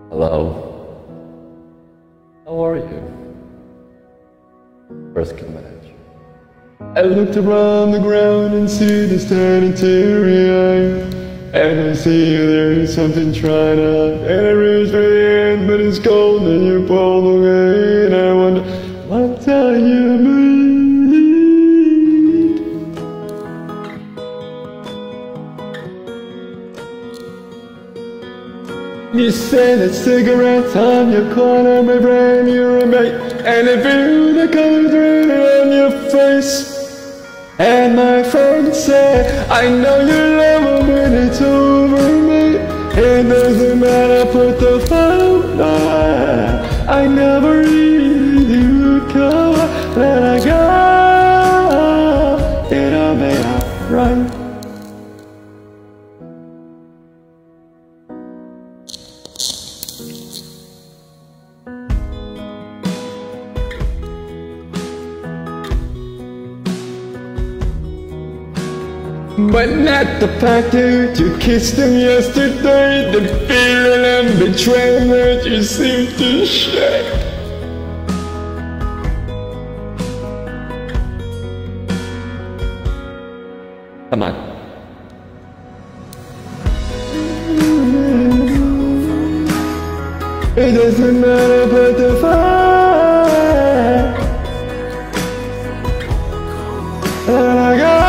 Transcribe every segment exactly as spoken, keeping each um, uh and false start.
Hello. How are you? First comment at you. I looked around the ground and see the standing teary-eyed, and I see there's something trying to, and I reach for the end, but it's cold and you pull away, and I wonder, what are you doing? You say that cigarettes on your corner, my friend, you're a mate, and I feel the colors red on your face. And my friend said, I know you love me when it's over, mate. It doesn't matter, put the phone on. I never really would go, let I go. It'll be alright. But not the fact that you kissed him yesterday, the feeling of betrayal that you seem to share. Come on. It doesn't matter but the fire. And I got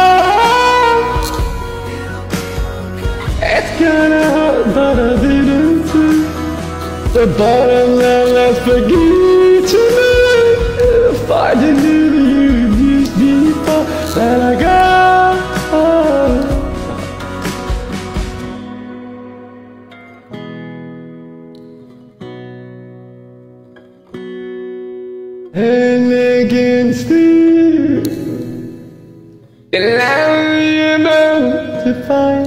kinda hard, but I didn't see the bottom line. Let's forget tonight. If I didn't do you just before that I got and against you, the line you're about to find.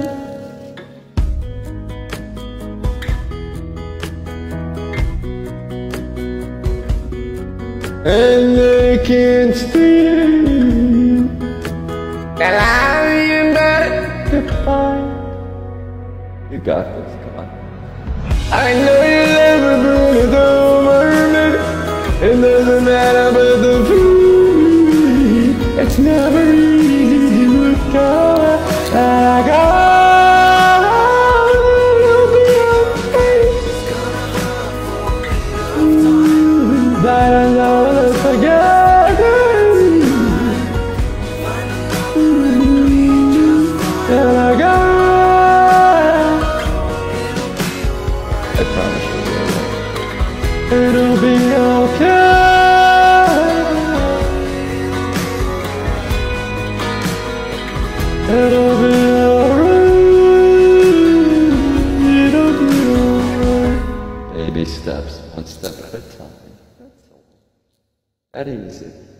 And they can't steal that I am better to find. You got this, come on. I know you never bring it over me. It doesn't matter but the feeling. It's never easy to recover that I got. It'll be okay. But I know forget it. And I got, I promise you'll be alright. It'll be okay. It'll be alright. It'll be alright. Baby steps, one step at a time. That's all. That easy.